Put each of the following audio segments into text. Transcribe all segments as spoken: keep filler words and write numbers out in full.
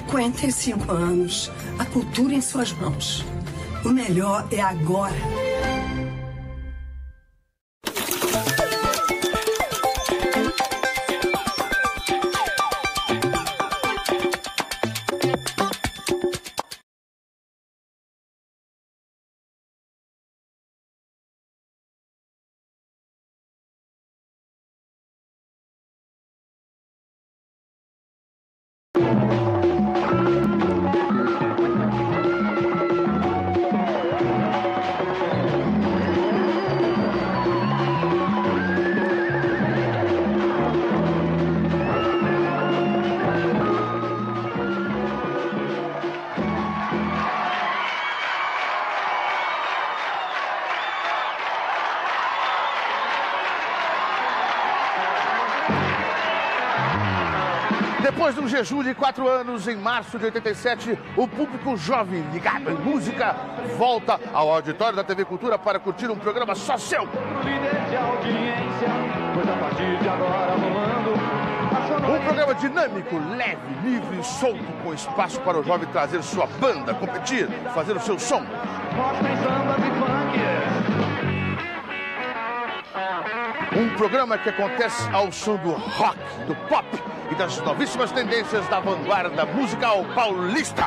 cinquenta e cinco anos, a cultura em suas mãos. O melhor é agora. Depois de um jejum de quatro anos, em março de oitenta e sete, o público jovem ligado em música volta ao auditório da T V Cultura para curtir um programa só seu. Um programa dinâmico, leve, livre e solto, com espaço para o jovem trazer sua banda, competir, fazer o seu som. Um programa que acontece ao som do rock, do pop e das novíssimas tendências da vanguarda musical paulista.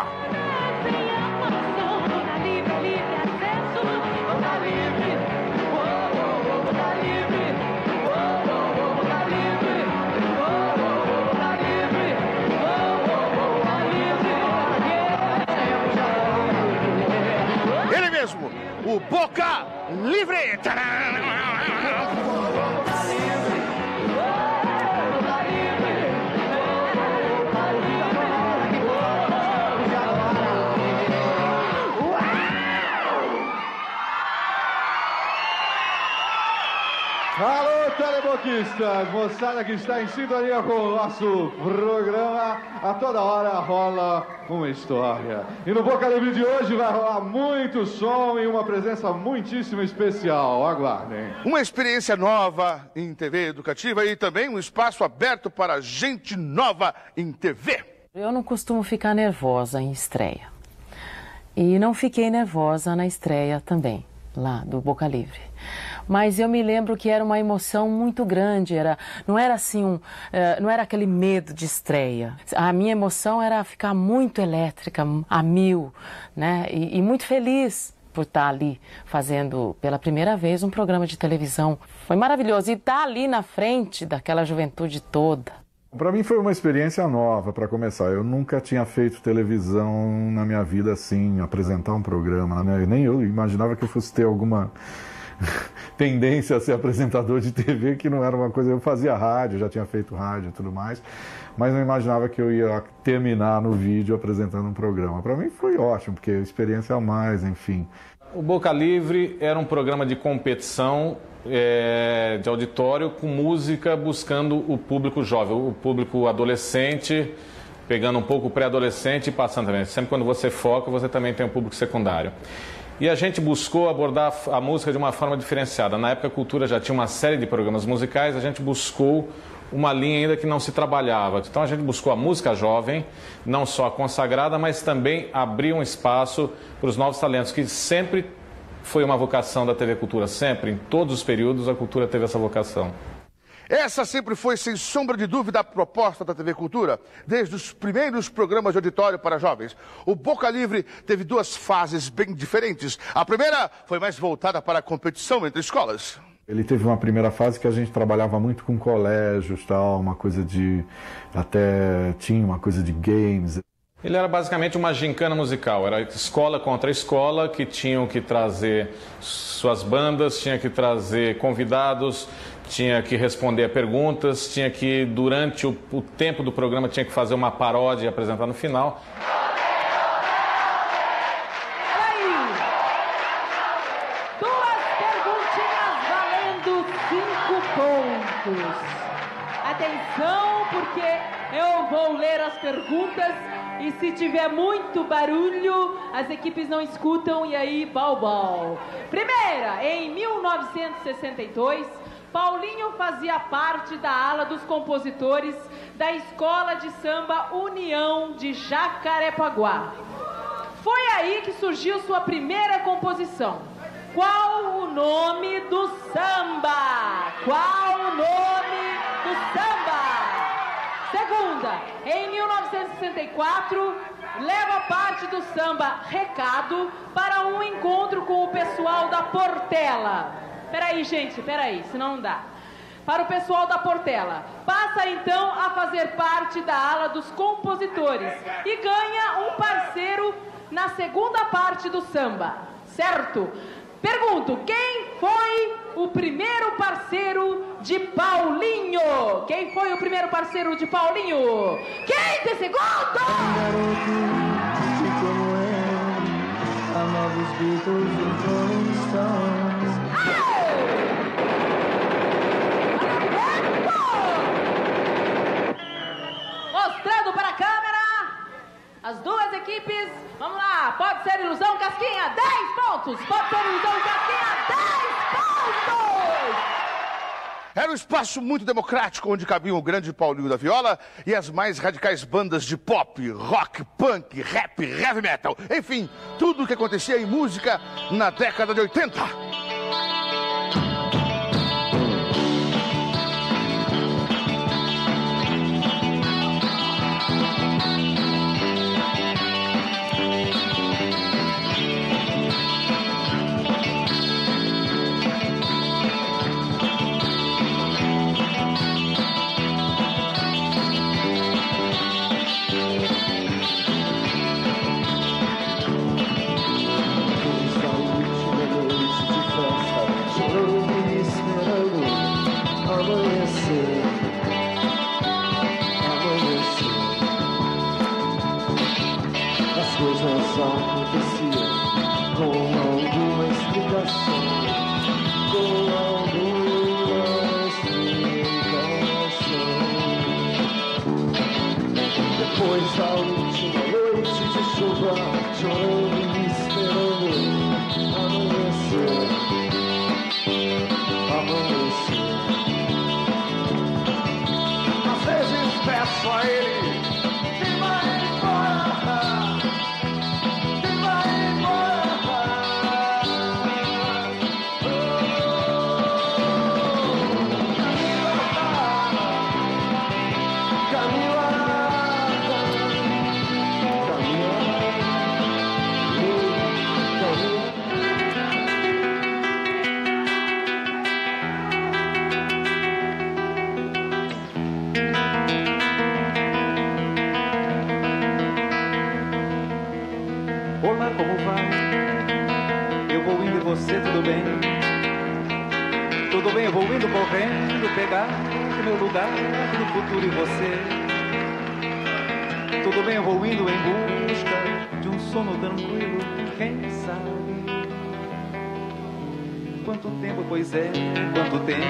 Ele mesmo, o Boca Livre. Alô, teleboquistas, moçada que está em sintonia com o nosso programa. A toda hora rola uma história. E no Boca Livre de hoje vai rolar muito som e uma presença muitíssimo especial. Aguardem. Uma experiência nova em T V educativa e também um espaço aberto para gente nova em T V. Eu não costumo ficar nervosa em estreia. E não fiquei nervosa na estreia também, lá do Boca Livre. Mas eu me lembro que era uma emoção muito grande, era, não era assim, um, uh, não era aquele medo de estreia. A minha emoção era ficar muito elétrica, a mil, né? E, e muito feliz por estar ali fazendo pela primeira vez um programa de televisão. Foi maravilhoso e estar ali na frente daquela juventude toda. Para mim foi uma experiência nova, para começar. Eu nunca tinha feito televisão na minha vida assim, apresentar um programa. Né? Nem eu imaginava que eu fosse ter alguma tendência a ser apresentador de T V, que não era uma coisa... Eu fazia rádio, já tinha feito rádio e tudo mais, mas não imaginava que eu ia terminar no vídeo apresentando um programa. Para mim foi ótimo, porque experiência a mais, enfim. O Boca Livre era um programa de competição é, de auditório com música buscando o público jovem, o público adolescente, pegando um pouco o pré-adolescente e passando também. Sempre quando você foca, você também tem um público secundário. E a gente buscou abordar a música de uma forma diferenciada. Na época a Cultura já tinha uma série de programas musicais, a gente buscou uma linha ainda que não se trabalhava. Então a gente buscou a música jovem, não só a consagrada, mas também abrir um espaço para os novos talentos, que sempre foi uma vocação da T V Cultura, sempre, em todos os períodos a Cultura teve essa vocação. Essa sempre foi, sem sombra de dúvida, a proposta da T V Cultura, desde os primeiros programas de auditório para jovens. O Boca Livre teve duas fases bem diferentes. A primeira foi mais voltada para a competição entre escolas. Ele teve uma primeira fase que a gente trabalhava muito com colégios, tal, uma coisa de... até tinha uma coisa de games. Ele era basicamente uma gincana musical, era escola contra escola, que tinham que trazer suas bandas, tinha que trazer convidados, tinha que responder a perguntas, tinha que, durante o, o tempo do programa, tinha que fazer uma paródia e apresentar no final. Aí, duas perguntinhas valendo cinco pontos. Atenção, porque eu vou ler as perguntas e se tiver muito barulho, as equipes não escutam e aí, bau, bau. Primeira, em mil novecentos e sessenta e dois, Paulinho fazia parte da ala dos compositores da Escola de Samba União de Jacarepaguá. Foi aí que surgiu sua primeira composição. Qual o nome do samba? Qual o nome do samba? Segunda, em mil novecentos e sessenta e quatro, leva parte do samba Recado para um encontro com o pessoal da Portela. Peraí, gente, peraí, senão não dá. Para o pessoal da Portela. Passa então a fazer parte da ala dos compositores e ganha um parceiro na segunda parte do samba, certo? Pergunto, quem foi o primeiro parceiro de Paulinho? Quem foi o primeiro parceiro de Paulinho? quinze segundos! Mostrando para a câmera as duas equipes. Vamos lá, pode ser ilusão, Casquinha, dez pontos. Pode ser ilusão, Casquinha, dez pontos. Era um espaço muito democrático, onde cabiam o grande Paulinho da Viola e as mais radicais bandas de pop, rock, punk, rap, heavy metal. Enfim, tudo o que acontecia em música na década de oitenta. Pois é, quanto tempo.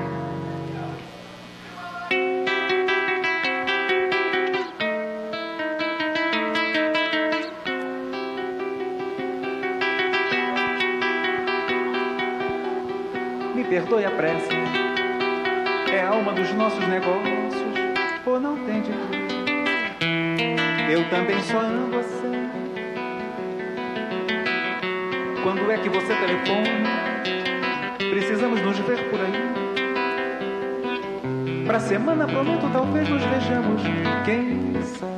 Me perdoe a pressa, é a alma dos nossos negócios, ou não tem de tudo. Eu também só amo você. Quando é que você telefona? Precisamos nos ver por aí. Pra semana prometo, talvez nos vejamos. Quem sabe?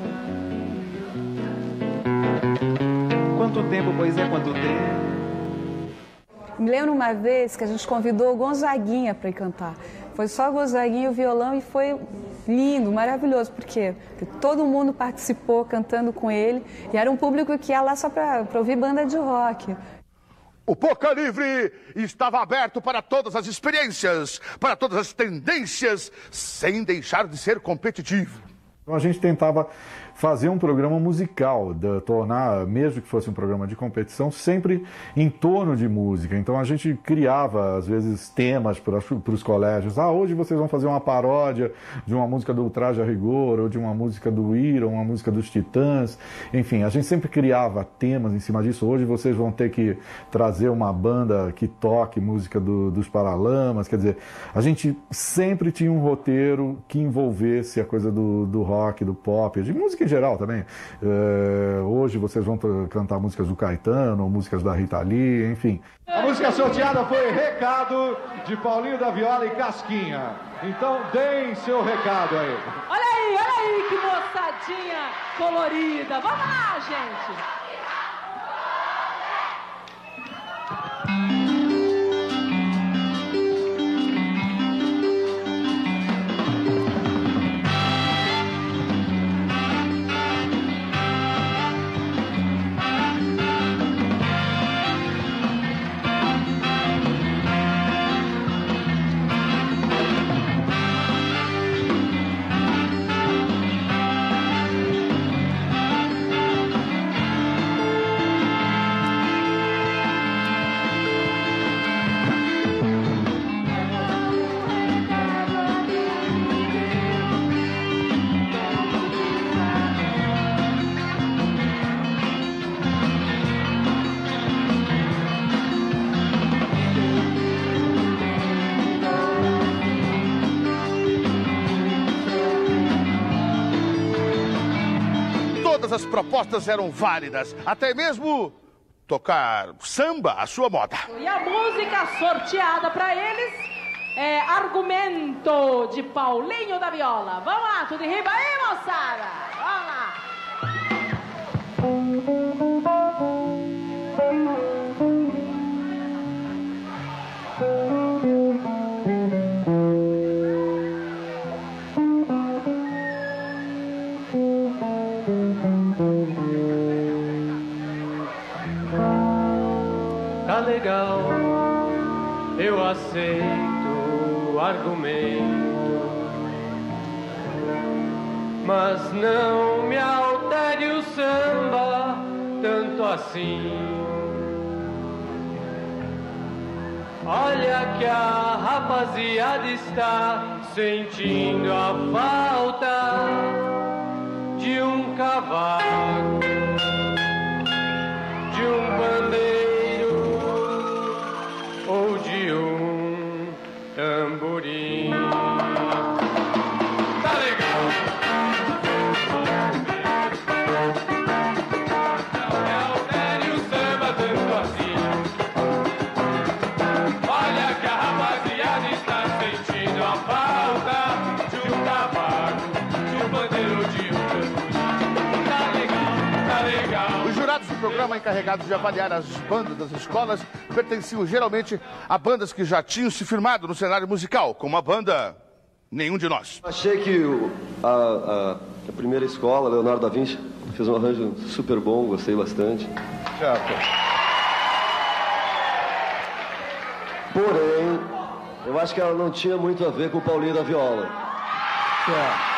Quanto tempo, pois é, quanto tempo. Me lembro uma vez que a gente convidou o Gonzaguinha para ir cantar. Foi só o Gonzaguinha e o violão e foi lindo, maravilhoso. Por quê? Porque todo mundo participou cantando com ele. E era um público que ia lá só para ouvir banda de rock. O Boca Livre estava aberto para todas as experiências, para todas as tendências, sem deixar de ser competitivo. Então a gente tentava fazer um programa musical, de tornar, mesmo que fosse um programa de competição, sempre em torno de música. Então a gente criava, às vezes, temas para os colégios. Ah, hoje vocês vão fazer uma paródia de uma música do Ultraje a Rigor, ou de uma música do Ira, uma música dos Titãs. Enfim, a gente sempre criava temas em cima disso. Hoje vocês vão ter que trazer uma banda que toque música do, dos Paralamas. Quer dizer, a gente sempre tinha um roteiro que envolvesse a coisa do, do rock, do pop, de música em geral também. É, hoje vocês vão cantar músicas do Caetano, músicas da Rita Lee, enfim. A música sorteada foi Recado, de Paulinho da Viola e Casquinha. Então deem seu recado aí. Olha aí, olha aí que moçadinha colorida. Vamos lá, gente. As propostas eram válidas, até mesmo tocar samba à sua moda. E a música sorteada para eles é Argumento, de Paulinho da Viola. Vamos lá, tudo em riba aí, moçada! Vamos lá! Tá legal, eu aceito o argumento, mas não me altere o samba tanto assim. Olha que a rapaziada está sentindo a falta de um cavaco, de um pandeiro ou de um tamborim. Tá legal. Não me altere o samba tanto assim. Olha que a rapaziada está sentindo a falta de um cavaco, de um pandeiro ou de um tamborim. Tá legal, tá legal. Os jurados do programa encarregados de avaliar as bandas das escolas pertenciam geralmente a bandas que já tinham se firmado no cenário musical, como a banda Nenhum de Nós. Achei que o, a, a, a primeira escola, Leonardo da Vinci, fez um arranjo super bom, gostei bastante. Certo. Porém, eu acho que ela não tinha muito a ver com o Paulinho da Viola. Certo.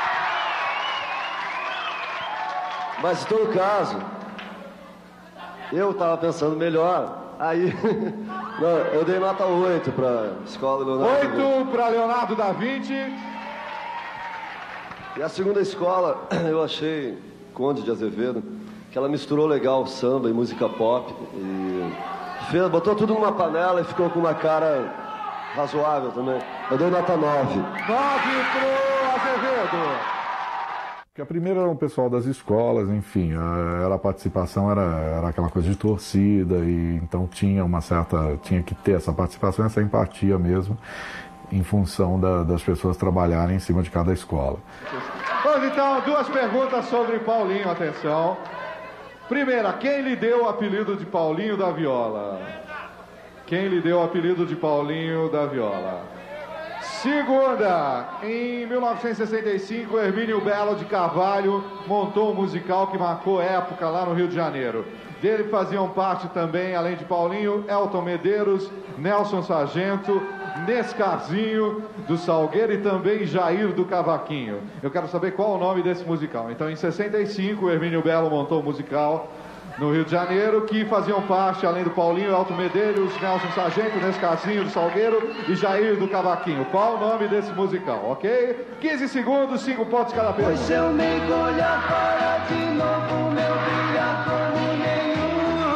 Mas, em todo caso, eu estava pensando melhor, aí não, eu dei nota oito para a escola Leonardo da Vinci. oito para Leonardo da Vinci. E a segunda escola, eu achei, Conde de Azevedo, que ela misturou legal samba e música pop. E fez, botou tudo numa panela e ficou com uma cara razoável também. Eu dei nota nove. nove para Azevedo. Porque a primeira era o pessoal das escolas, enfim, era a participação, era, era aquela coisa de torcida, e então tinha uma certa, tinha que ter essa participação, essa empatia mesmo, em função da, das pessoas trabalharem em cima de cada escola. Vamos então, duas perguntas sobre Paulinho, atenção. Primeira, quem lhe deu o apelido de Paulinho da Viola? Quem lhe deu o apelido de Paulinho da Viola? Segunda, em mil novecentos e sessenta e cinco, Hermínio Belo de Carvalho montou um musical que marcou época lá no Rio de Janeiro. Dele faziam parte também, além de Paulinho, Elton Medeiros, Nelson Sargento, Nescarzinho do Salgueiro e também Jair do Cavaquinho. Eu quero saber qual o nome desse musical. Então, em sessenta e cinco, o Hermínio Belo montou um musical no Rio de Janeiro, que faziam parte, além do Paulinho, Elton Medeiros, Nelson Sargento, Nescarzinho do Salgueiro e Jair do Cavaquinho. Qual o nome desse musical, ok? quinze segundos, cinco pontos cada vez. Pois eu nem olhar para de novo, meu brilhar como nenhum.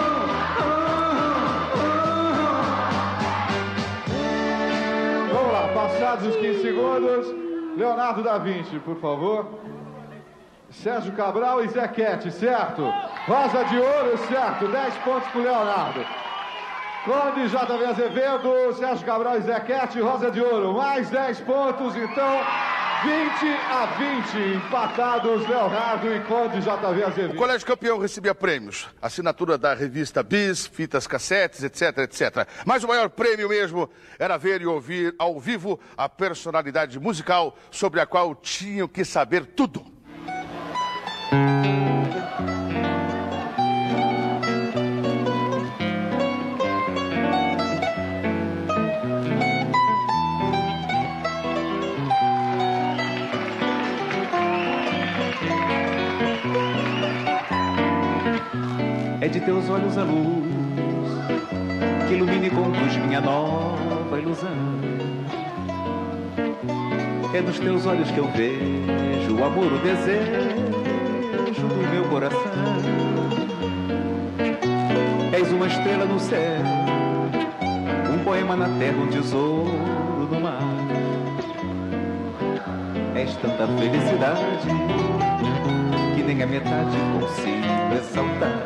Vamos lá, passados os quinze segundos, Leonardo da Vinci, por favor. Sérgio Cabral e Zequete, certo? Rosa de Ouro, certo? dez pontos para o Leonardo. Conde, J V Azevedo, Sérgio Cabral e Zequete, Rosa de Ouro, mais dez pontos, então vinte a vinte, empatados Leonardo e Conde, J V Azevedo. O Colégio Campeão recebia prêmios, assinatura da revista Bis, fitas cassetes, etc, etcétera. Mas o maior prêmio mesmo era ver e ouvir ao vivo a personalidade musical sobre a qual tinham que saber tudo. É de teus olhos a luz que ilumina e conduz minha nova ilusão. É nos teus olhos que eu vejo o amor, o desejo do meu coração. És uma estrela no céu, um poema na terra, um tesouro no mar. És tanta felicidade que nem a metade consigo ressaltar.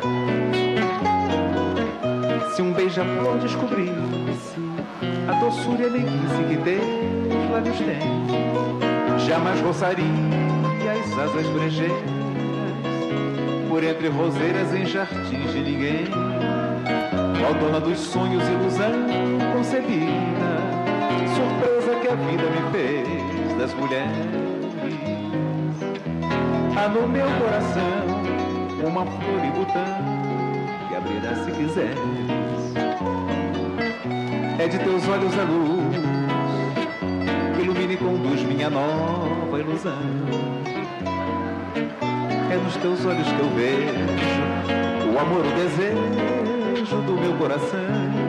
Se um beija-flor descobrisse a doçura e a meiguice que teus lábios têm, jamais roçaria as asas brejeiras por entre roseiras em jardins de ninguém. Ó dona dos sonhos, ilusão concebida, surpresa que a vida me fez das mulheres. Há no meu coração uma flor e botão que abrirá se quiseres. É de teus olhos a luz que ilumina e conduz minha nova ilusão. É nos teus olhos que eu vejo o amor, o desejo do meu coração.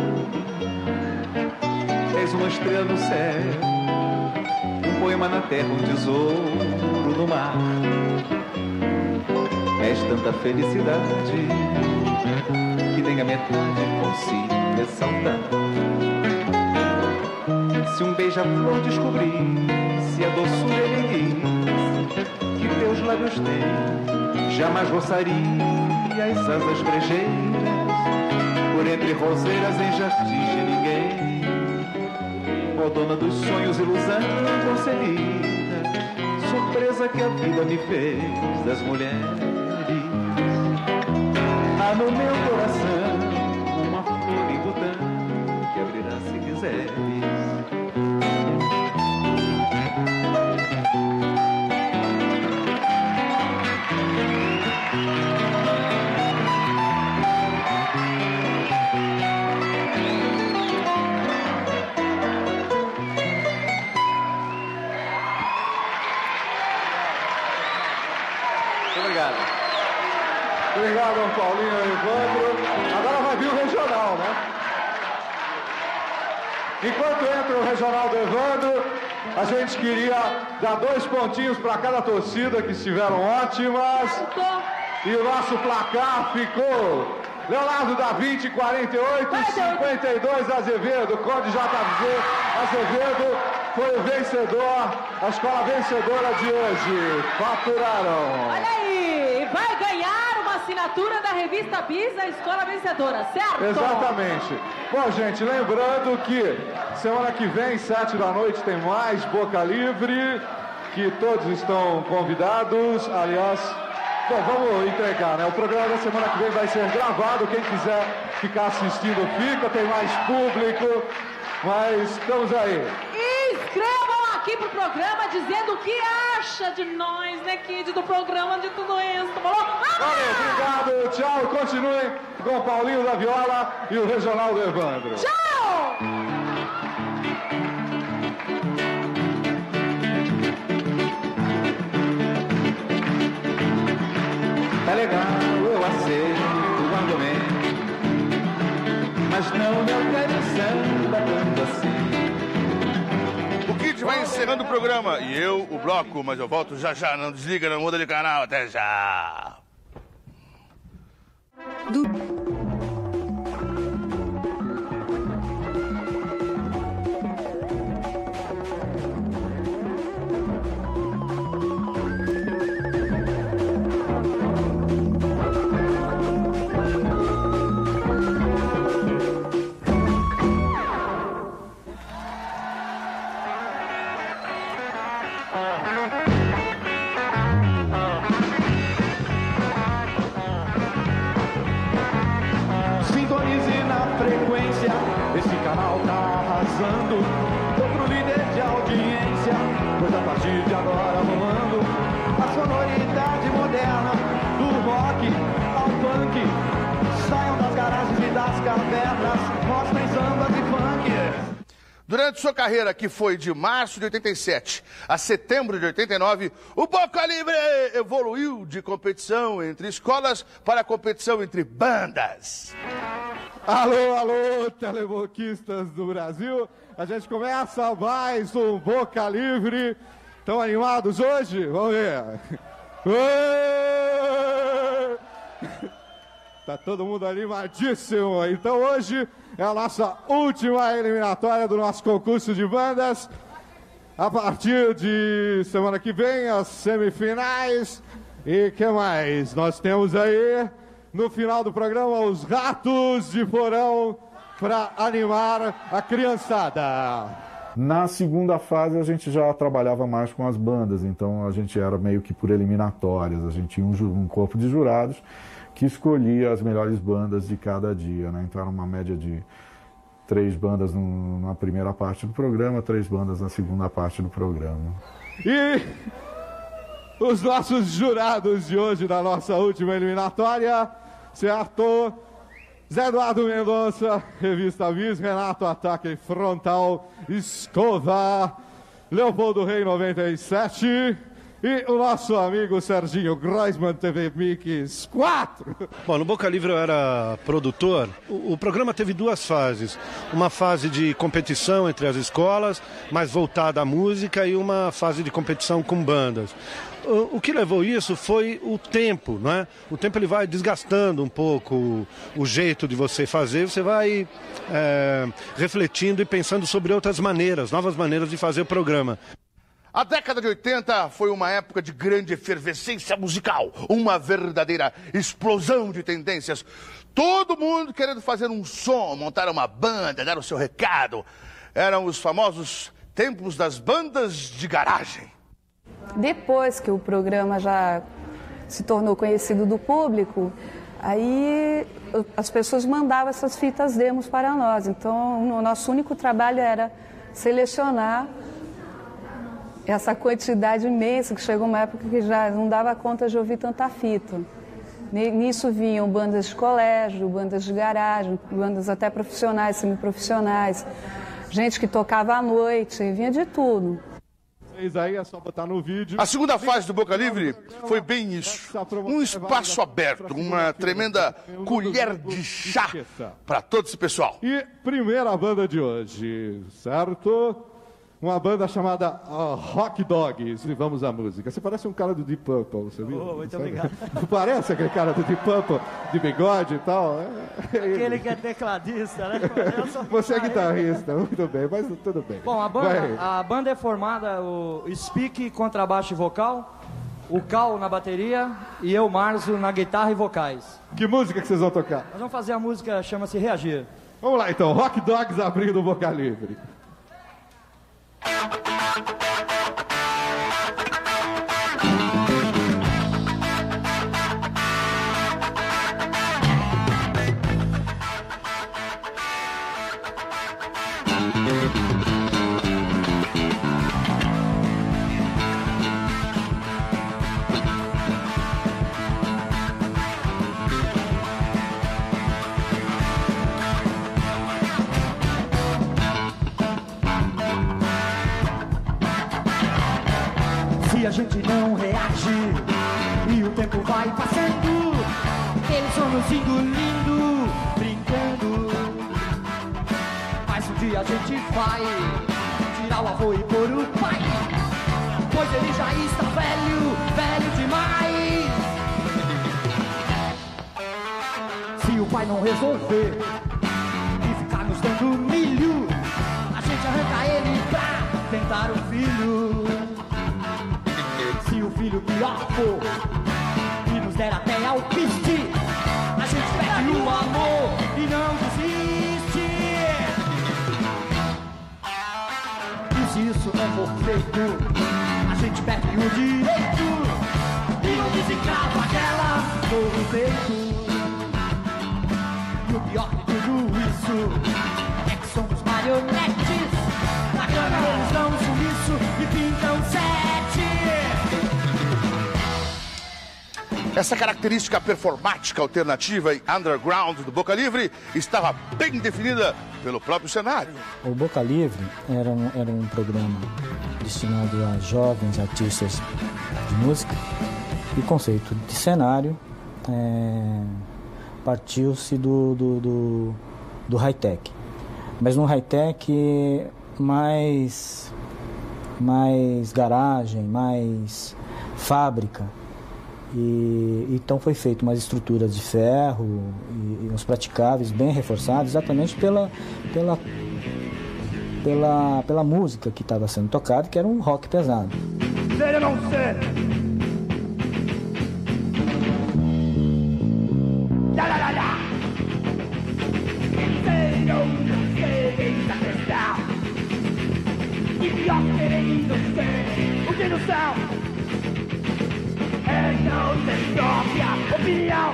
És uma estrela no céu, um poema na terra, um tesouro no mar. És tanta felicidade que nem a metade consigo ressaltar. Se um beija-flor descobrisse a doçura e a meiguice que teus lábios têm, jamais roçaria as asas brejeiras por entre roseiras em jardins de ninguém. Ó dona dos sonhos, ilusão concebida, surpresa que a vida me fez das mulheres. Há no meu coração uma flor e botão que abrirá se quiseres. Obrigado, Paulinho e Evandro. Agora vai vir o regional, né? Enquanto entra o regional do Evandro, a gente queria dar dois pontinhos para cada torcida, que estiveram ótimas. E o nosso placar ficou Leonardo da Vinci, quarenta e oito, cinquenta e dois Azevedo. Conde J V Azevedo foi o vencedor, a escola vencedora de hoje. Faturaram. Olha aí, vai ganhar assinatura da revista Bis, a escola vencedora, certo? Exatamente. Bom, gente, lembrando que semana que vem, sete da noite, tem mais Boca Livre, que todos estão convidados. Aliás, bom, vamos entregar, né? O programa da semana que vem vai ser gravado. Quem quiser ficar assistindo, fica. Tem mais público, mas estamos aí. Inscrevam aqui pro programa dizendo o que acha de nós, né, Kid, do programa, de tudo isso, tá bom? Valeu, obrigado, tchau. Continuem com o Paulinho da Viola e o Regional Evandro. Tchau! É legal, eu aceito quando vem, mas não me altere samba tanto assim. O Kid vai encerrando o programa e eu, o bloco, mas eu volto já já, não desliga, não muda de canal, até já. Do... Sintonize na frequência, esse canal tá arrasando. Outro líder de audiência, pois a partir de agora rolando a sonoridade moderna do rock ao punk. Saiam das garagens e das cavernas, mostrem sambas e funk. Durante sua carreira, que foi de março de oitenta e sete a setembro de oitenta e nove, o Boca Livre evoluiu de competição entre escolas para competição entre bandas. Alô, alô, teleboquistas do Brasil. A gente começa mais um Boca Livre. Estão animados hoje? Vamos ver. Tá todo mundo animadíssimo. Então hoje é a nossa última eliminatória do nosso concurso de bandas. A partir de semana que vem, as semifinais. E que mais? Nós temos aí, no final do programa, os Ratos de Porão para animar a criançada. Na segunda fase a gente já trabalhava mais com as bandas, então a gente era meio que por eliminatórias. A gente tinha um, ju- um corpo de jurados que escolhia as melhores bandas de cada dia, né? Então era uma média de três bandas no, na primeira parte do programa, três bandas na segunda parte do programa. E os nossos jurados de hoje da nossa última eliminatória, certo? Zé Eduardo Mendonça, Revista Bis, Renato Ataque Frontal, Escova, Leopoldo Rei noventa e sete... E o nosso amigo Serginho Groisman, T V Mix quatro. Bom, no Boca Livre eu era produtor. O, o programa teve duas fases. Uma fase de competição entre as escolas, mais voltada à música, e uma fase de competição com bandas. O, o que levou isso foi o tempo, não é? O tempo ele vai desgastando um pouco o, o jeito de você fazer. Você vai é, refletindo e pensando sobre outras maneiras, novas maneiras de fazer o programa. A década de oitenta foi uma época de grande efervescência musical, uma verdadeira explosão de tendências. Todo mundo querendo fazer um som, montar uma banda, dar o seu recado. Eram os famosos tempos das bandas de garagem. Depois que o programa já se tornou conhecido do público, aí as pessoas mandavam essas fitas demos para nós. Então, o nosso único trabalho era selecionar essa quantidade imensa, que chegou uma época que já não dava conta de ouvir tanta fita. Nisso vinham bandas de colégio, bandas de garagem, bandas até profissionais, semiprofissionais, gente que tocava à noite, vinha de tudo. Aí é só botar no vídeo. A segunda fase do Boca Livre foi bem isso. Um espaço aberto, uma tremenda colher de chá para todo esse pessoal. E primeira banda de hoje, certo? Uma banda chamada uh, Rock Dogs. E vamos à música. Você parece um cara do Deep Purple, você viu? Oh, muito Sabe? obrigado. Não parece aquele cara do Deep Purple, de bigode e tal? É Aquele que é tecladista, né? Eu sou Você é guitarrista, muito bem, mas tudo bem. Bom, a banda, a banda é formada, o Speak, contrabaixo e vocal, o Cal na bateria e eu, Marzo, na guitarra e vocais. Que música que vocês vão tocar? Nós vamos fazer a música, chama-se Reagir. Vamos lá então, Rock Dogs abrindo o Boca Livre. se a gente não reage e o tempo vai passando, eles vão nos engolindo, brincando. Mas um dia a gente vai tirar o avô e pôr o pai, pois ele já está velho, velho demais. Se o pai não resolver e ficar nos dando milho, a gente arranca ele pra tentar o filho. Se o filho pior for e nos der até alpiste, a gente perde o amor e não desiste. E se isso não for feito, a gente perde o direito e o desencrava aquela dor no peito. E o pior de tudo isso é que somos marionetes. Na cama eles dão um sumiço e pintam sete. Essa característica performática, alternativa e underground do Boca Livre estava bem definida pelo próprio cenário. O Boca Livre era um, era um programa destinado a jovens artistas de música, e o conceito de cenário é, partiu-se do, do, do, do high-tech, mas no high-tech mais, mais garagem, mais fábrica. E então foi feito umas estruturas de ferro e, e uns praticáveis bem reforçados, exatamente pela, pela, pela, pela música que estava sendo tocada, que era um rock pesado. Ser ou não ser? Lá, lá, lá, lá. Ser ou não ser, eis a questão. E pior querendo ser o que no céu. É não ter própria opinião.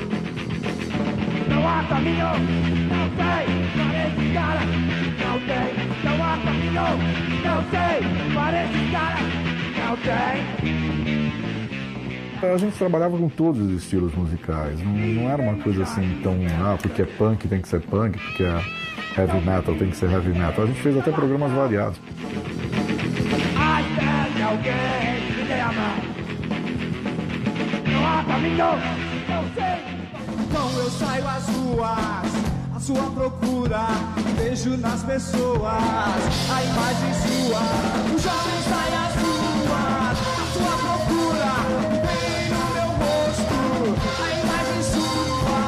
Não há caminho, não sei, para esse cara. Não tem, não há caminho, não sei, para esse cara. Não tem. A gente trabalhava com todos os estilos musicais. Não, não era uma coisa assim tão, ah, porque é punk tem que ser punk, porque é heavy metal tem que ser heavy metal. A gente fez até programas variados. Até alguém me dê a mão. Não há caminho, não sei. Então eu saio às ruas, à sua procura, e vejo nas pessoas a imagem sua. O jovem sai às ruas, à sua procura, e vem no meu rosto a imagem sua.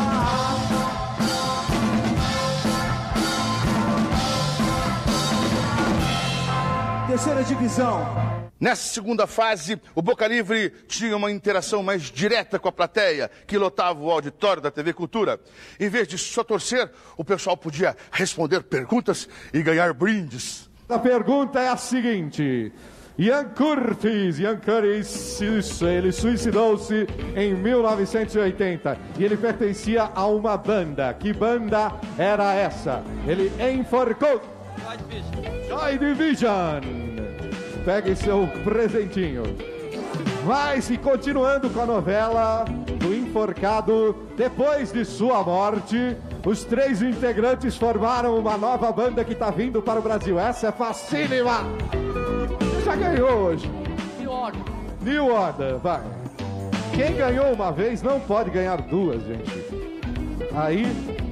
Terceira divisão. Nessa segunda fase, o Boca Livre tinha uma interação mais direta com a plateia, que lotava o auditório da T V Cultura. Em vez de só torcer, o pessoal podia responder perguntas e ganhar brindes. A pergunta é a seguinte: Ian Curtis, Ian Curtis, ele suicidou-se em mil novecentos e oitenta e ele pertencia a uma banda. Que banda era essa? Ele enforcou Joy Division. Pegue seu presentinho. Mas, e continuando com a novela do enforcado, depois de sua morte, os três integrantes formaram uma nova banda que está vindo para o Brasil. Essa é facílima. Você já ganhou hoje. New Order. New Order, vai. Quem ganhou uma vez não pode ganhar duas, gente. Aí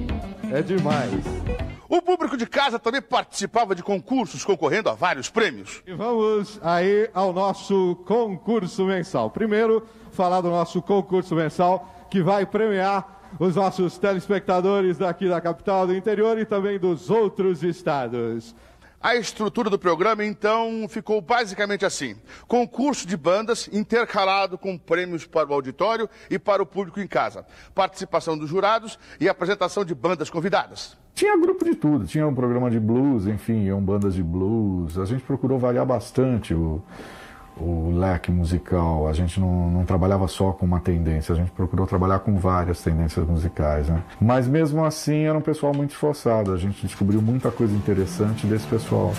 é demais. O público de casa também participava de concursos, concorrendo a vários prêmios. E vamos aí ao nosso concurso mensal. Primeiro, falar do nosso concurso mensal, que vai premiar os nossos telespectadores daqui da capital, do interior e também dos outros estados. A estrutura do programa, então, ficou basicamente assim. Concurso de bandas intercalado com prêmios para o auditório e para o público em casa. Participação dos jurados e apresentação de bandas convidadas. Tinha grupo de tudo, tinha um programa de blues, enfim, iam bandas de blues. A gente procurou variar bastante o, o leque musical. A gente não, não trabalhava só com uma tendência, a gente procurou trabalhar com várias tendências musicais, né? Mas mesmo assim era um pessoal muito esforçado, a gente descobriu muita coisa interessante desse pessoal.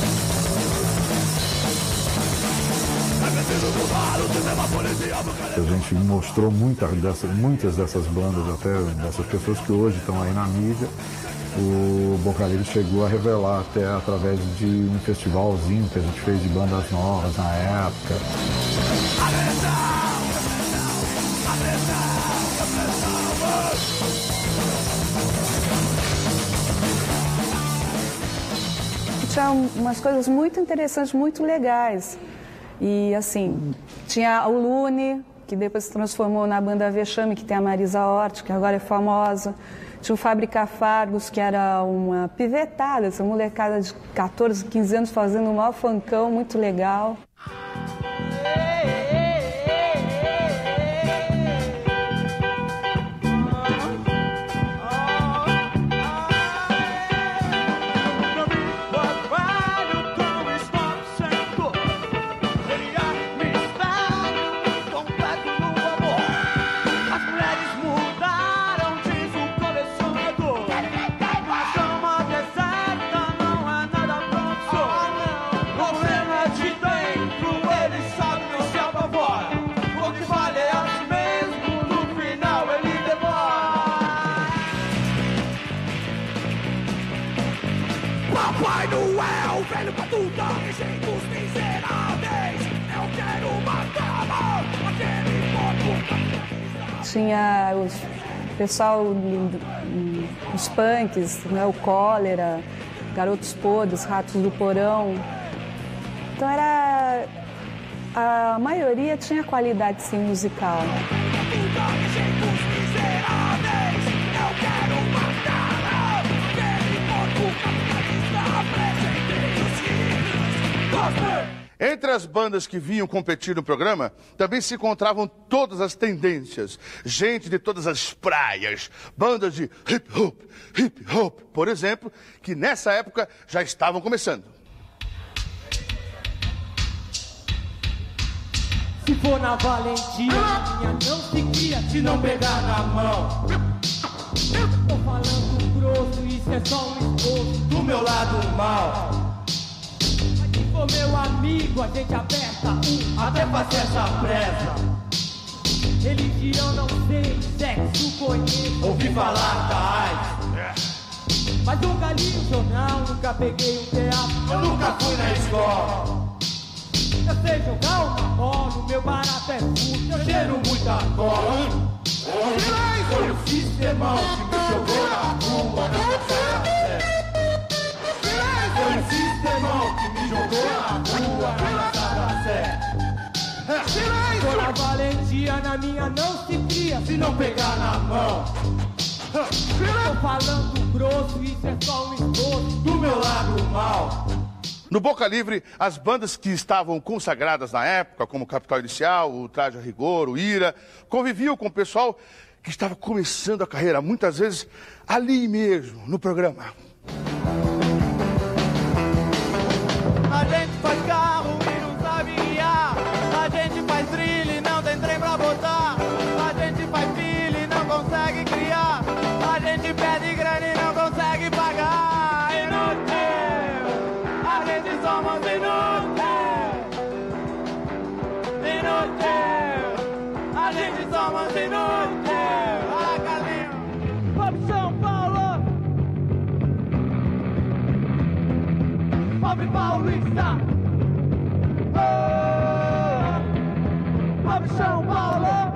A gente mostrou muita dessa, muitas dessas bandas, até dessas pessoas que hoje estão aí na mídia. O Boca Livre chegou a revelar até através de um festivalzinho que a gente fez de bandas novas na época. Tinha umas coisas muito interessantes, muito legais. E assim, tinha o Lune, que depois se transformou na banda Vexame, que tem a Marisa Hort, que agora é famosa. Tinha o Fábrica Fargos, que era uma pivetada, essa molecada de quatorze, quinze anos fazendo um maior funkão, muito legal. Papai Noel, velho batuta, rejeitos miseráveis. Eu quero matá-lo, aquele porco. Tinha os pessoal, os punks, né, o Cólera, Garotos Podres, Ratos do Porão. Então era... a maioria tinha qualidade sim musical. Entre as bandas que vinham competir no programa, também se encontravam todas as tendências. Gente de todas as praias, bandas de hip hop, hip hop, por exemplo, que nessa época já estavam começando. Se for na valentia, minha não se cria se não pegar na mão. Tô falando grosso, isso é só um esboço do meu lado mal. Ô meu amigo, a gente aperta um até fazer essa presa. Religião não sei, sexo conheço, ouvi falar da AIDS. Mas nunca li um jornal, nunca peguei um teatro, eu nunca fui na escola. Eu sei jogar uma bola, meu barato é curto, eu cheiro muita cola. Foi o sistemão que me jogou na rua, na terceira série. Foi o sistemão que me jogou na rua, na terceira série. Tô na valentia, na minha não se cria se não pegar na mão. Tô falando grosso, isso é só um esboço do meu lado mal. No Boca Livre, as bandas que estavam consagradas na época, como Capital Inicial, o Traje a Rigor, o Ira, conviviam com o pessoal que estava começando a carreira, muitas vezes ali mesmo, no programa. A gente faz carro e não sabe guiar. A gente faz trilha e não tem trem pra botar. A gente faz filho e não consegue criar. A gente pede grana e não consegue pagar. Inútil, a gente somos inútil. Inútil, a gente somos inútil. Olha, Carlinhos, vamos São Paulo. Pobre paulista, oh, pobre São Paulo,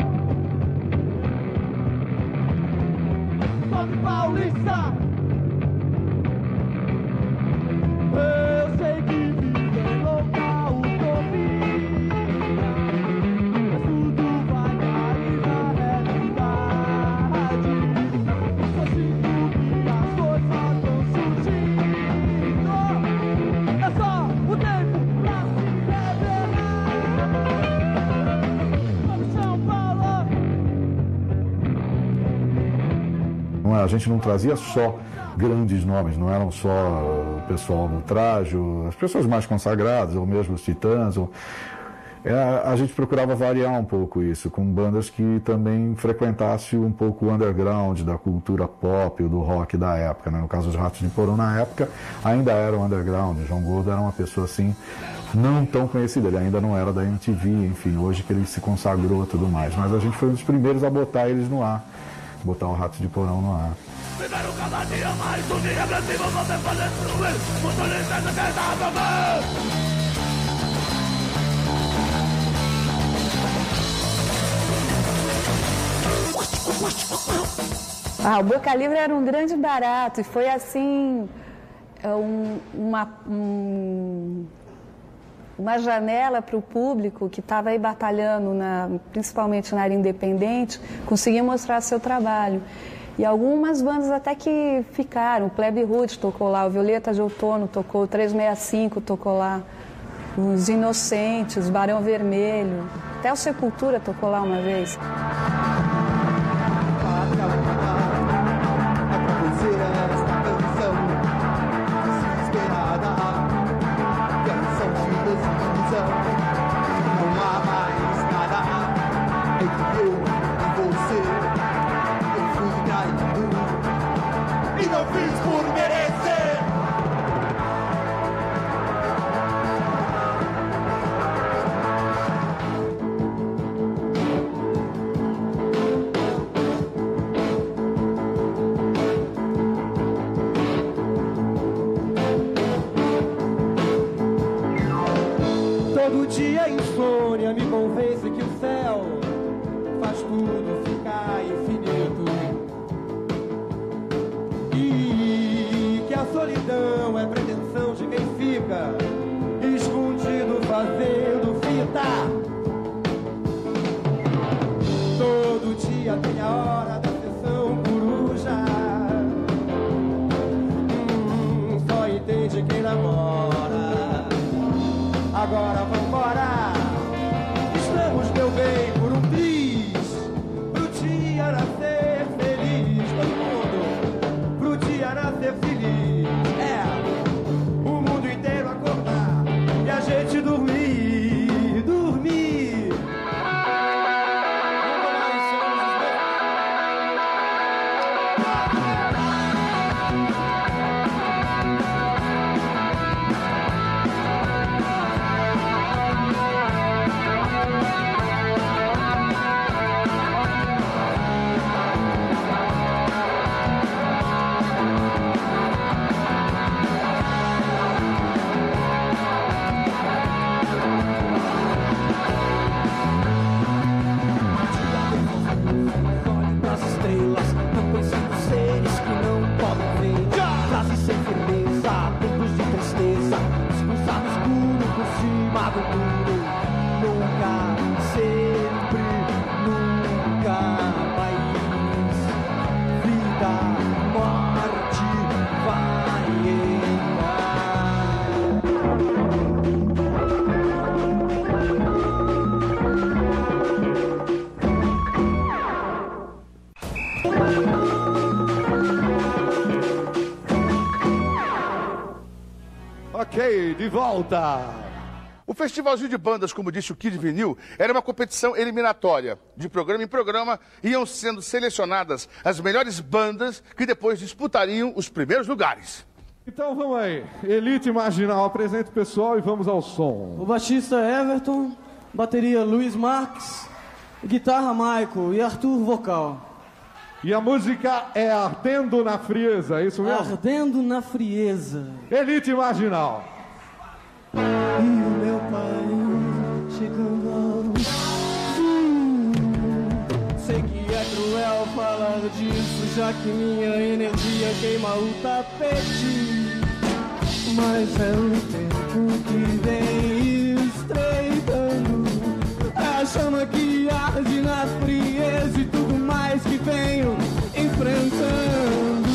pobre paulista. Eu sei que viver louca utopia, mas tudo vai cair na realidade. Só se que as coisas vão surgindo. É só o tempo pra se revelar. Vamos São Paulo. Não é, a gente não trazia só grandes nomes, não eram só o pessoal no Traje, as pessoas mais consagradas, ou mesmo os Titãs. Ou... É, a gente procurava variar um pouco isso, com bandas que também frequentassem um pouco o underground da cultura pop, do rock da época, né? No caso dos Ratos de Porão, na época, ainda era um underground. O João Gordo era uma pessoa assim, não tão conhecida, ele ainda não era da M T V, enfim, hoje que ele se consagrou e tudo mais. Mas a gente foi um dos primeiros a botar eles no ar, botar o Ratos de Porão no ar. Viveram cada dia mais, um dia pra cima, você pode destruir, muito licença que dá pra ver. Ah, o Boca Livre era um grande barato e foi assim um, uma, um, uma janela para o público que estava aí batalhando, na, principalmente na área independente, conseguir mostrar seu trabalho. E algumas bandas até que ficaram, o Plebe Rude tocou lá, o Violeta de Outono tocou, o trezentos e sessenta e cinco tocou lá, os Inocentes, Barão Vermelho, até o Sepultura tocou lá uma vez. Todo dia a insônia me convence que o céu faz tudo ficar infinito e que a solidão é pretensão de quem fica escondido fazendo fita. Todo dia tem a hora da sessão coruja, hum, só entende quem namora. Agora vambora, estamos, meu bem, por um bis, pro dia nascer feliz, todo mundo, pro dia nascer feliz, é, o mundo inteiro acordar e a gente dormir, dormir. Ok, de volta. O Festivalzinho de Bandas, como disse o Kid Vinil, era uma competição eliminatória. De programa em programa, iam sendo selecionadas as melhores bandas que depois disputariam os primeiros lugares. Então vamos aí. Elite Marginal, apresenta o pessoal e vamos ao som. O baixista Everton, bateria Luiz Marques, guitarra Michael e Arthur vocal. E a música é Ardendo na Frieza, é isso mesmo? Ardendo na Frieza. Elite Marginal. E o meu pai chegando. Hum, sei que é cruel falar disso, já que minha energia queima o tapete. Mas é o tempo que vem estreitando a chama que arde na frieza e tudo mais que venho enfrentando.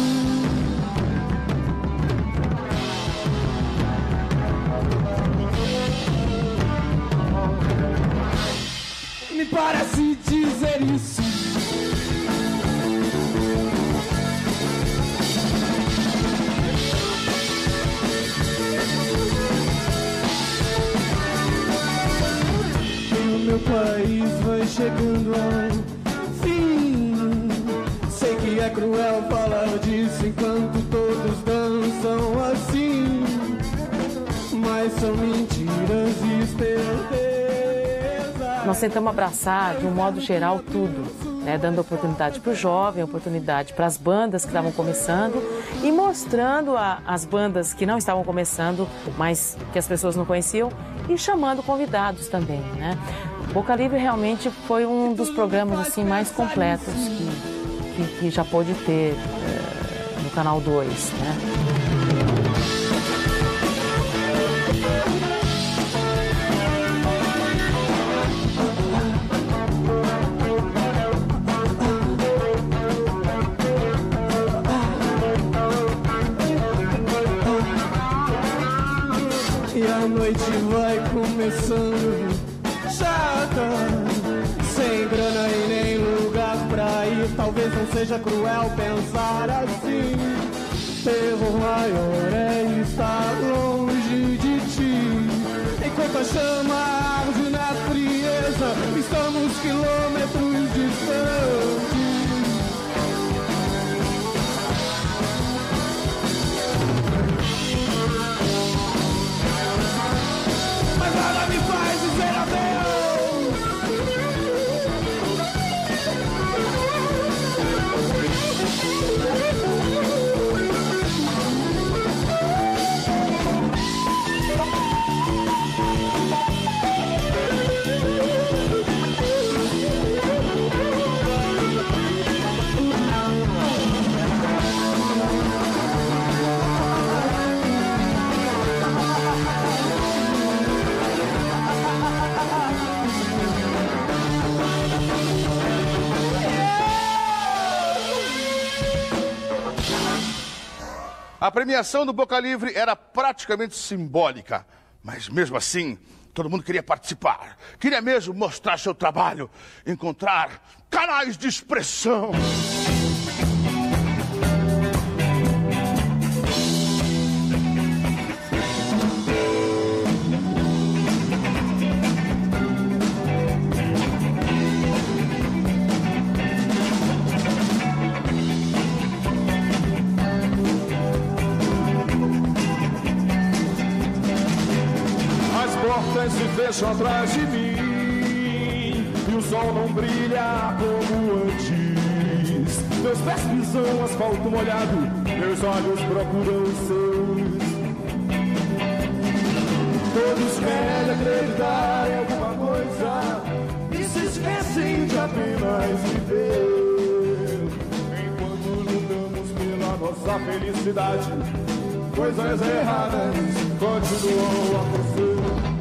Me parece dizer isso. país vai chegando ao fim. Sei que é cruel falar disso enquanto todos dançam assim, mas são mentiras e espertezas. Nós tentamos abraçar, de um modo geral, tudo, né? Dando oportunidade para o jovem, oportunidade para as bandas que estavam começando e mostrando a, as bandas que não estavam começando, mas que as pessoas não conheciam, e chamando convidados também, né? Boca Livre realmente foi um dos programas assim mais completos que, que, que já pôde ter é, no Canal dois, né? A noite vai começando chata, sem grana e nem lugar pra ir. Talvez não seja cruel pensar assim. Terror maior é estar longe de ti. Enquanto a chama arde na frieza, estamos quilômetros distantes. Nada me faz dizer adeus. A premiação do Boca Livre era praticamente simbólica, mas mesmo assim, todo mundo queria participar, queria mesmo mostrar seu trabalho, encontrar canais de expressão. Se fecham atrás de mim e o sol não brilha como antes. Meus pés pisam asfalto molhado, meus olhos procuram os seus. Todos querem acreditar em alguma coisa e se esquecem de apenas viver. Enquanto lutamos pela nossa felicidade, coisas erradas continuam a acontecer.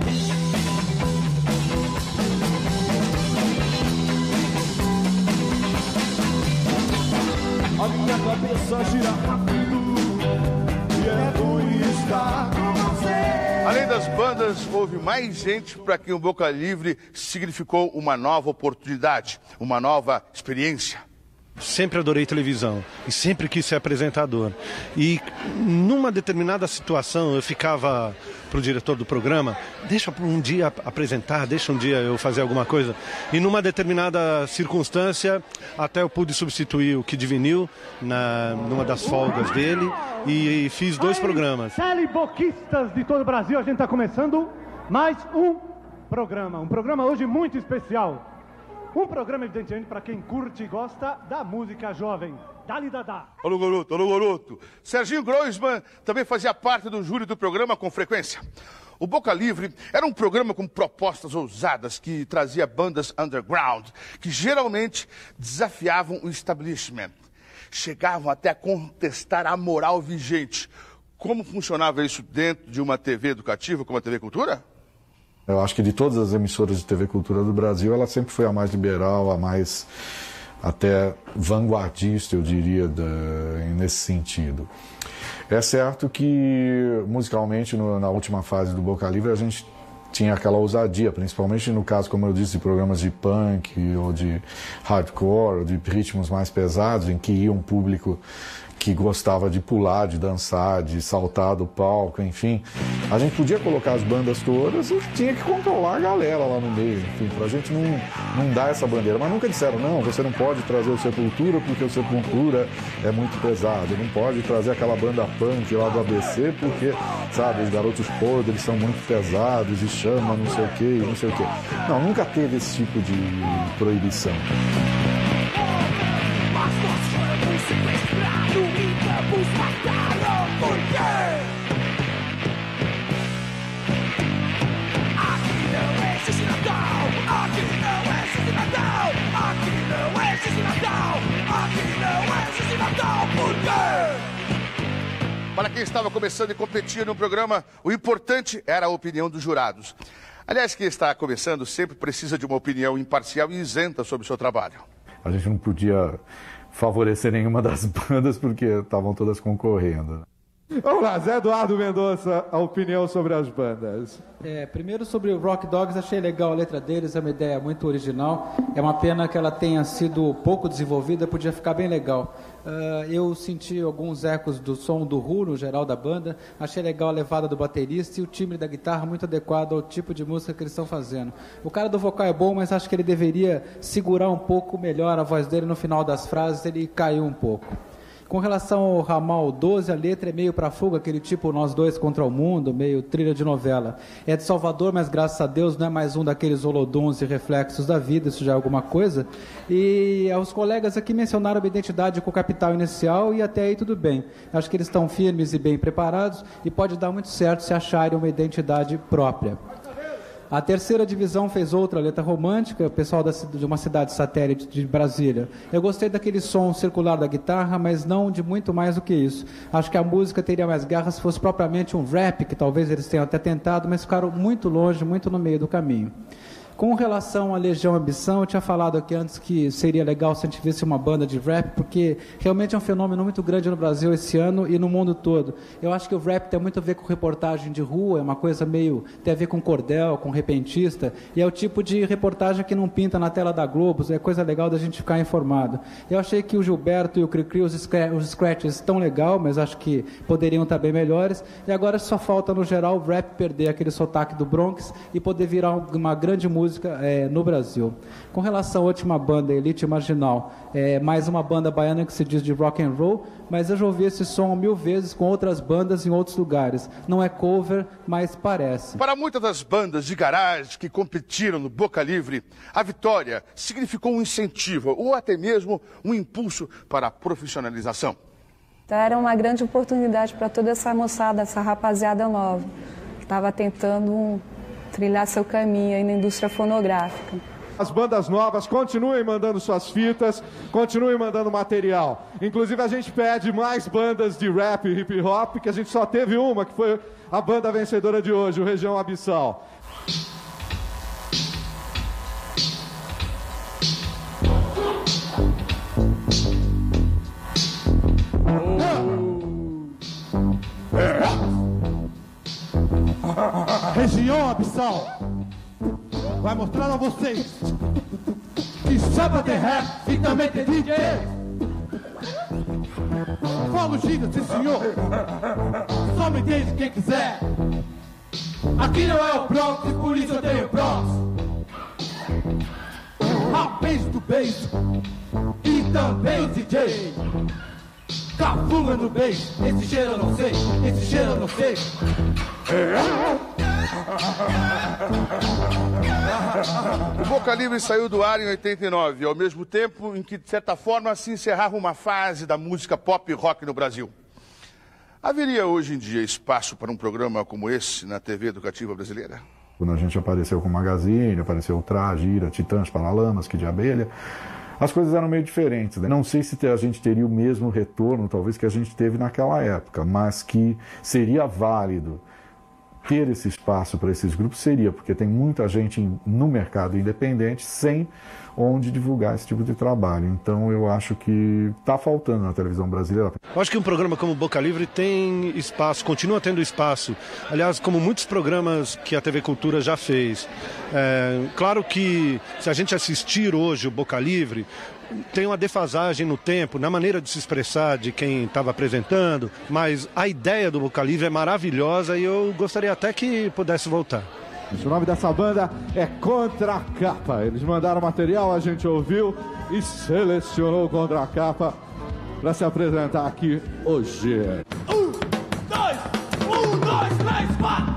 A minha cabeça gira rápido e é ruim estar com você. Além das bandas, houve mais gente para quem o Boca Livre significou uma nova oportunidade, uma nova experiência. Sempre adorei televisão e sempre quis ser apresentador. E numa determinada situação eu ficava para o diretor do programa, deixa um dia apresentar, deixa um dia eu fazer alguma coisa. E numa determinada circunstância, até eu pude substituir o Kid Vinil na, numa das folgas dele e fiz dois programas. Teleboquistas de todo o Brasil, a gente está começando mais um programa. Um programa hoje muito especial. Um programa, evidentemente, para quem curte e gosta da música jovem. Dali Dadá. Alô, garoto, alô, garoto. Serginho Groisman também fazia parte do júri do programa com frequência. O Boca Livre era um programa com propostas ousadas que trazia bandas underground, que geralmente desafiavam o establishment. Chegavam até a contestar a moral vigente. Como funcionava isso dentro de uma T V educativa como a T V Cultura? Eu acho que de todas as emissoras de T V Cultura do Brasil, ela sempre foi a mais liberal, a mais até vanguardista, eu diria, da, nesse sentido. É certo que, musicalmente, no, na última fase do Boca Livre, a gente tinha aquela ousadia, principalmente no caso, como eu disse, de programas de punk ou de hardcore, ou de ritmos mais pesados, em que ia um público que gostava de pular, de dançar, de saltar do palco, enfim. A gente podia colocar as bandas todas e tinha que controlar a galera lá no meio, enfim, pra gente não, não dar essa bandeira. Mas nunca disseram, não, você não pode trazer o Sepultura porque o Sepultura é muito pesado, não pode trazer aquela banda punk lá do A B C porque, sabe, os garotos podres são muito pesados e chama não sei o que, não sei o que. Não, nunca teve esse tipo de proibição. Para quem estava começando e competia no programa, o importante era a opinião dos jurados. Aliás, quem está começando sempre precisa de uma opinião imparcial e isenta sobre o seu trabalho. A gente não podia favorecer nenhuma das bandas porque estavam todas concorrendo. Vamos lá, Zé Eduardo Mendonça, a opinião sobre as bandas. É, primeiro sobre o Rock Dogs, achei legal a letra deles, é uma ideia muito original. É uma pena que ela tenha sido pouco desenvolvida, podia ficar bem legal. Uh, eu senti alguns ecos do som do Ru, no geral da banda. Achei legal a levada do baterista e o timbre da guitarra muito adequado ao tipo de música que eles estão fazendo. O cara do vocal é bom, mas acho que ele deveria segurar um pouco melhor a voz dele no final das frases, ele caiu um pouco. Com relação ao ramal doze, a letra é meio pra fuga, aquele tipo Nós Dois Contra o Mundo, meio trilha de novela. É de Salvador, mas graças a Deus não é mais um daqueles holodons e reflexos da vida, isso já é alguma coisa. E os colegas aqui mencionaram uma identidade com o capital inicial e até aí tudo bem. Acho que eles estão firmes e bem preparados e pode dar muito certo se acharem uma identidade própria. A terceira divisão fez outra letra romântica, o pessoal da, de uma cidade satélite de Brasília. Eu gostei daquele som circular da guitarra, mas não de muito mais do que isso. Acho que a música teria mais garra se fosse propriamente um rap, que talvez eles tenham até tentado, mas ficaram muito longe, muito no meio do caminho. Com relação à Legião Ambição, eu tinha falado aqui antes que seria legal se a gente visse uma banda de rap, porque realmente é um fenômeno muito grande no Brasil esse ano e no mundo todo. Eu acho que o rap tem muito a ver com reportagem de rua, é uma coisa meio... tem a ver com cordel, com repentista, e é o tipo de reportagem que não pinta na tela da Globo, é coisa legal da gente ficar informado. Eu achei que o Gilberto e o Cricri, os, scratch, os scratches estão legal, mas acho que poderiam estar bem melhores, e agora só falta, no geral, o rap perder aquele sotaque do Bronx e poder virar uma grande música música é, no Brasil. Com relação à última banda, Elite Marginal, é mais uma banda baiana que se diz de rock and roll, mas eu já ouvi esse som mil vezes com outras bandas em outros lugares. Não é cover, mas parece. Para muitas das bandas de garagem que competiram no Boca Livre, a vitória significou um incentivo ou até mesmo um impulso para a profissionalização. Então, era uma grande oportunidade para toda essa moçada, essa rapaziada nova, que estava tentando trilhar seu caminho aí na indústria fonográfica. As bandas novas continuem mandando suas fitas, continuem mandando material. Inclusive a gente pede mais bandas de rap e hip hop, que a gente só teve uma, que foi a banda vencedora de hoje, o Região Abissal. Região Abissal vai mostrar a vocês que samba tem rap e também tem D J. Falo gira, sim senhor, só me entende quem quiser. Aqui não é o Bronx, e por isso eu tenho Bronx. A bass do bass e também o D J. Cafunga no bass, esse cheiro eu não sei, esse cheiro eu não sei. O Boca Livre saiu do ar em oitenta e nove, ao mesmo tempo em que, de certa forma, se encerrava uma fase da música pop e rock no Brasil. Haveria hoje em dia espaço para um programa como esse na T V educativa brasileira? Quando a gente apareceu com o Magazine, apareceu o Traje, Ira, Titãs, Paralamas, Kid de Abelha, as coisas eram meio diferentes, né? Não sei se a gente teria o mesmo retorno, talvez, que a gente teve naquela época, mas que seria válido ter esse espaço para esses grupos, seria, porque tem muita gente no mercado independente sem onde divulgar esse tipo de trabalho. Então eu acho que está faltando na televisão brasileira. Eu acho que um programa como Boca Livre tem espaço, continua tendo espaço. Aliás, como muitos programas que a T V Cultura já fez. É, claro que se a gente assistir hoje o Boca Livre, tem uma defasagem no tempo, na maneira de se expressar de quem estava apresentando, mas a ideia do Boca Livre é maravilhosa e eu gostaria até que pudesse voltar. O nome dessa banda é Contra a Capa. Eles mandaram material, a gente ouviu e selecionou Contra a Capa para se apresentar aqui hoje. Um, dois, um, dois, três, quatro.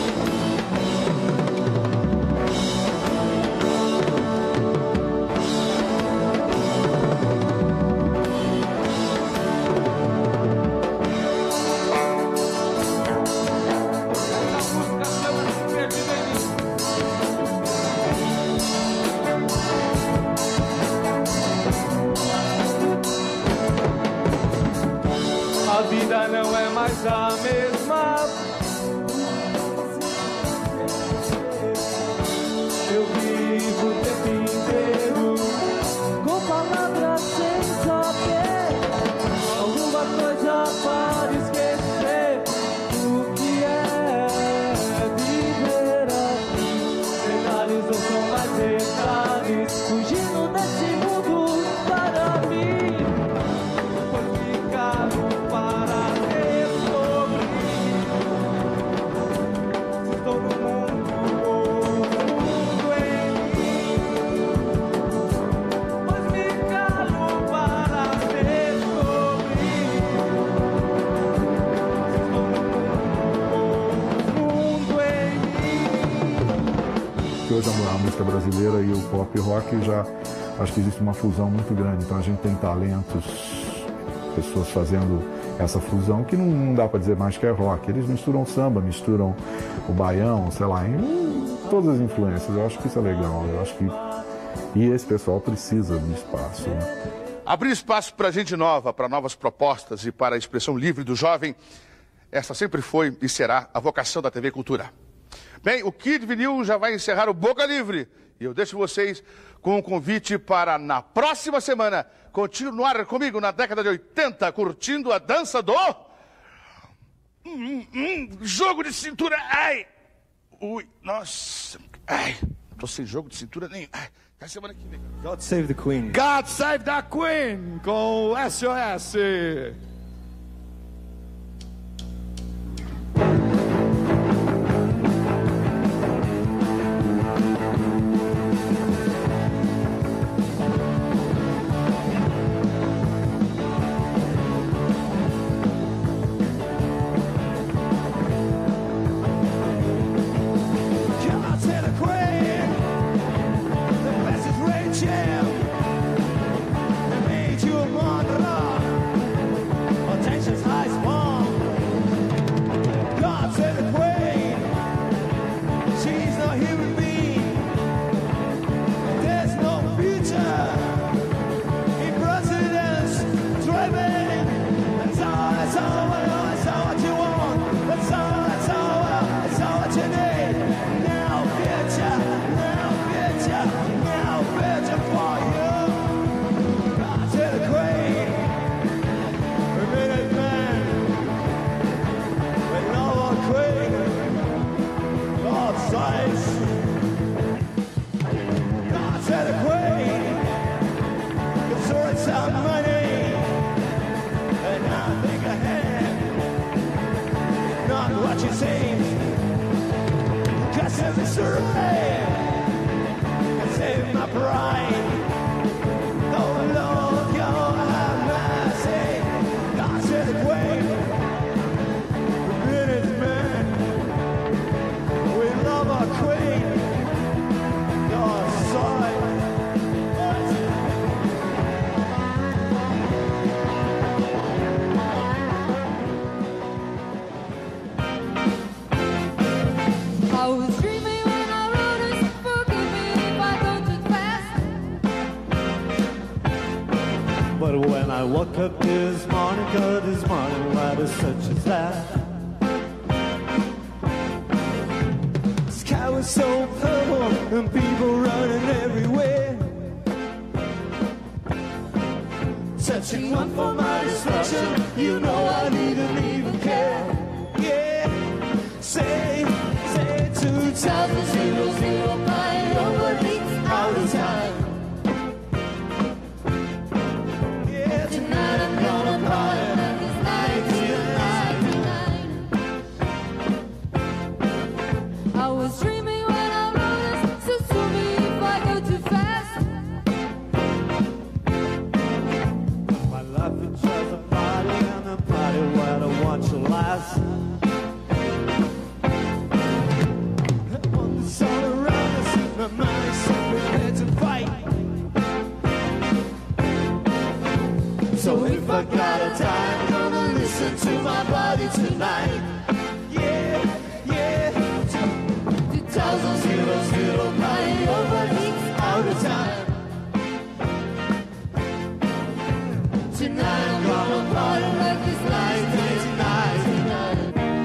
A vida não é mais a mesma. Eu vivo o tempo inteiro com palavras sem saber alguma coisa para esquecer o que é viver aqui. Detalhes não são mais detalhes, fugindo desse mundo para mim. Foi ficado para descobrir. Estou no mundo, o mundo em mim. Pois me calo para descobrir. Estou no mundo em mim. Que hoje a música brasileira e o pop rock já acho que existe uma fusão muito grande. Então a gente tem talentos, pessoas fazendo essa fusão que não, não dá para dizer mais que é rock. Eles misturam samba, misturam o baião, sei lá, em todas as influências. Eu acho que isso é legal. Eu acho que e esse pessoal precisa de espaço, né? Abrir espaço para gente nova, para novas propostas e para a expressão livre do jovem, essa sempre foi e será a vocação da T V Cultura. Bem, o Kid Vinil já vai encerrar o Boca Livre e eu deixo vocês com um convite para, na próxima semana, continuar comigo na década de oitenta, curtindo a dança do... Hum, hum, jogo de cintura, ai! Ui, nossa, ai, tô sem jogo de cintura nem... Ai, até semana que vem. God Save the Queen. God Save the Queen com o S O S. God save the Queen. The best is Rachel. They made you a wanderer. Attention's high spawn. God save the Queen. She's no human being. There's no future in presidents driving. That's all, that's all, that's all what you want. That's all, that's all, that's all what you need. Now future, now future, now future for you. God save the Queen. A minute man. We love our Queen. God saves. God save the Queen. It's worth some money. And I think ahead. Not what you say. Cause every survey can save my pride. Oh Lord, God have mercy. God save the Queen. The minute man. We love our Queen. God's side. I was dreaming when I wrote this. Forgive me if I go too fast. But when I woke up this morning, God, this morning, what is such as that? The sky was so purple and people running everywhere. Such and one for my distraction. You know I needn't even care. Yeah, say, say two thousand zero zero pi over leaks out of time. Yeah, tonight I'm gonna party like it's nineteen ninety-nine. I was dreaming when I wrote this, so sue me if I go too fast. My life is just a party and a party where I want you last. It's all around us, my mind is so prepared to fight. So if I got a time, I'm gonna listen to my body tonight. Yeah, yeah. Two thousand zero zero nine over leaks out of time. Tonight I'm gonna party like it's nineteen ninety-nine.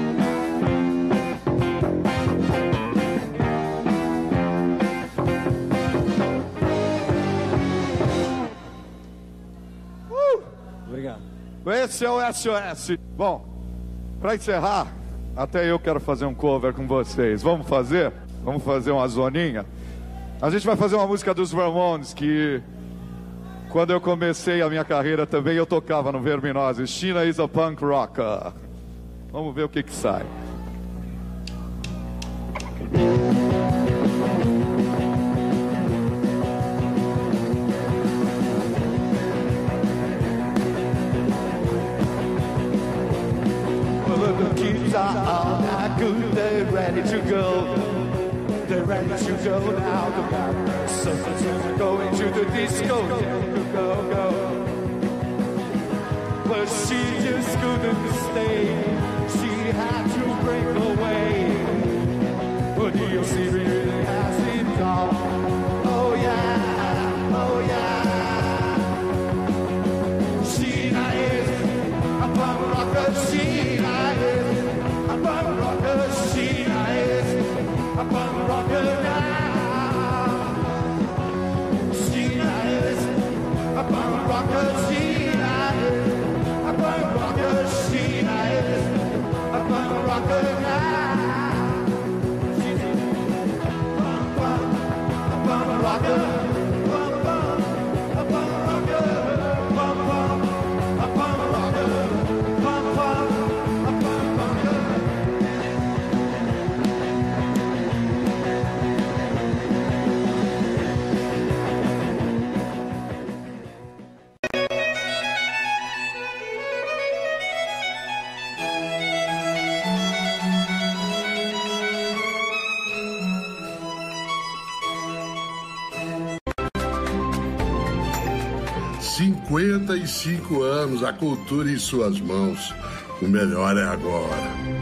Obrigado. Esse é o S O S. Bom, para encerrar, até eu quero fazer um cover com vocês. Vamos fazer? Vamos fazer uma zoninha? A gente vai fazer uma música dos Ramones que, quando eu comecei a minha carreira também, eu tocava no Verminose. China is a punk rocker. Vamos ver o que que sai. Well, the kids are all that good, they're ready to go. They're ready to go now. So they're going to the disco. Go, go, go. But she just couldn't stay. She had to break away. But you see, really has it all. Oh yeah, oh yeah. Sheena is a punk rocker. Sheena is a punk rocker. Sheena is a punk rocker now. Sheena is a punk rocker. Sheena is a punk rocker. Sheena is a punk rocker now. She's a punk, punk, a punk rocker. Punk, punk, a punk rocker. Punk, punk, a punk rocker. Punk, punk, a punk rocker. cinquenta e cinco anos, a cultura em suas mãos. O melhor é agora.